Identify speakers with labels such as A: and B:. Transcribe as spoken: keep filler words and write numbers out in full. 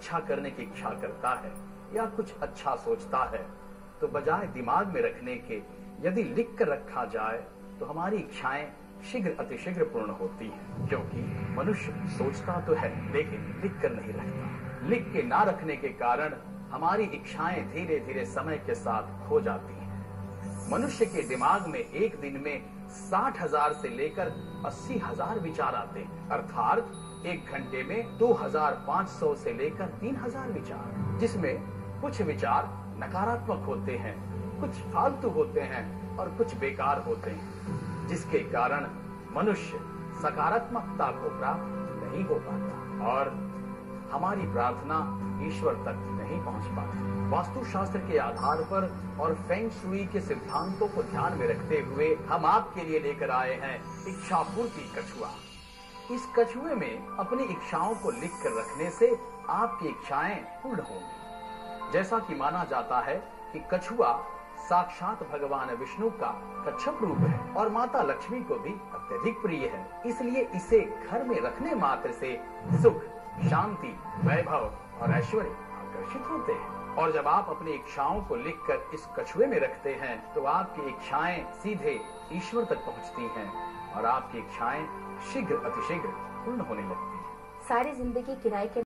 A: अच्छा करने की इच्छा करता है या कुछ अच्छा सोचता है तो बजाय दिमाग में रखने के यदि लिख कर रखा जाए तो हमारी इच्छाएं शीघ्र अतिशीघ्र पूर्ण होती हैं, क्योंकि मनुष्य सोचता तो है लेकिन लिख कर नहीं रखता। लिख के ना रखने के कारण हमारी इच्छाएं धीरे धीरे समय के साथ खो जाती हैं। मनुष्य के दिमाग में एक दिन में साठ हजार से लेकर अस्सी हजार विचार आते हैं, अर्थात एक घंटे में दो हजार पाँच सौ से लेकर तीन हजार विचार, जिसमें कुछ विचार नकारात्मक होते हैं, कुछ फालतू होते हैं और कुछ बेकार होते हैं, जिसके कारण मनुष्य सकारात्मकता को प्राप्त नहीं हो पाता और हमारी प्रार्थना ईश्वर तक नहीं पहुंच पाती। वास्तुशास्त्र के आधार पर और फेंग शुई के सिद्धांतों को ध्यान में रखते हुए हम आपके लिए लेकर आए हैं इच्छा पूर्ति कछुआ। इस कछुए में अपनी इच्छाओं को लिख कर रखने से आपकी इच्छाएं पूर्ण होंगी। जैसा कि माना जाता है कि कछुआ साक्षात भगवान विष्णु का कच्छप रूप है और माता लक्ष्मी को भी अत्यधिक प्रिय है, इसलिए इसे घर में रखने मात्र से सुख, शांति, वैभव और ऐश्वर्य आकर्षित होते हैं। और जब आप अपनी इच्छाओं को लिखकर इस कछुए में रखते हैं तो आपकी इच्छाएं सीधे ईश्वर तक पहुंचती हैं और आपकी इच्छाएं शीघ्र अतिशीघ्र पूर्ण होने लगती हैं।
B: सारी जिंदगी किराए के